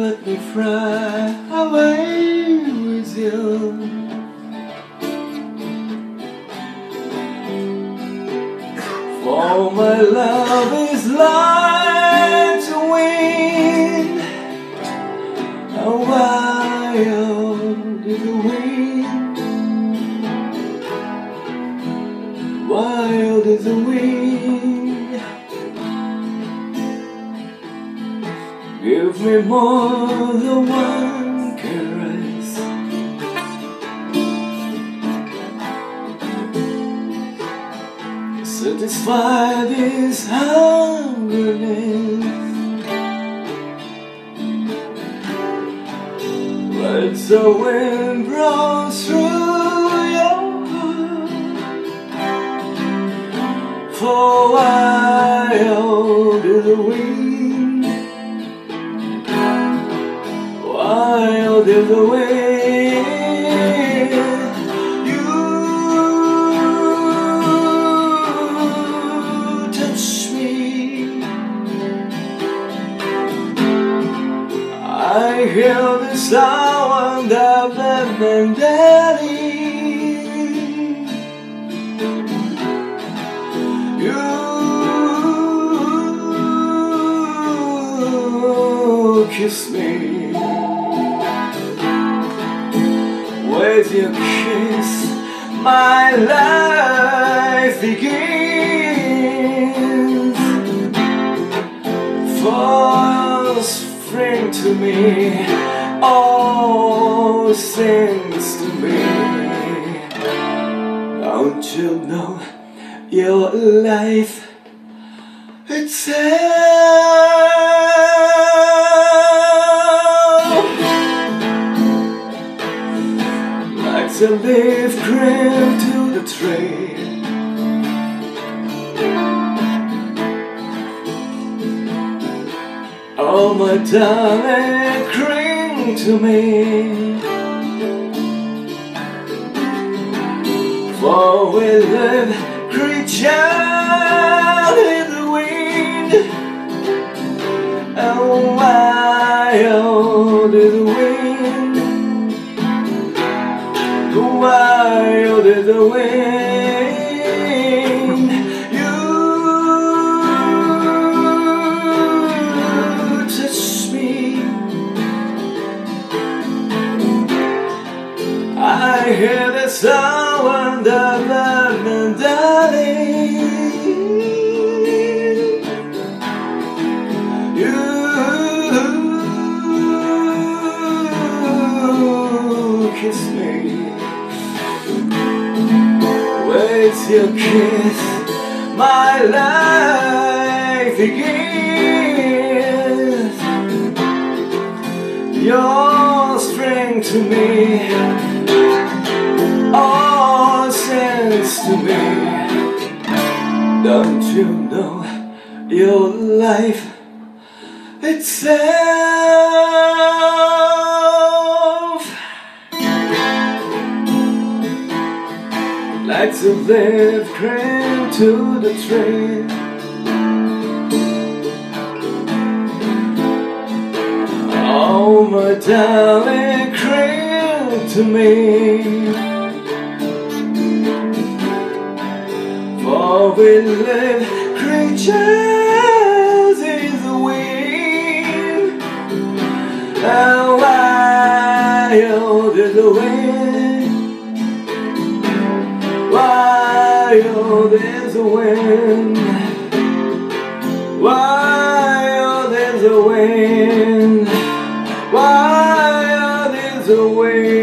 let me fly away with you. For my love is like the wind, a wild is the wind, wild is the wind. Give me more than one caress, satisfy this hungerness. Let the wind blow through your heart, for wild is the wind, wild is the wind. I hear the sound of the melody. You kiss me. With your kiss, my life begins. For spring to me, all sings to me. Don't you know your life itself, like the leaf cling to the tree? Oh, my darling, cling to me, for we live creatures in the wind, and wild is the wind, wild is the wind. I hear the sound of the melody. You kiss me. With your kiss, my life begins. Your strength to me, all sense to me. Don't you know your life itself, like the leaf cling to the tree? Oh, my darling, cling to me, for we live creatures in the wind, and wild is the wind, wild is the wind, wild is the wind, wild is the wind.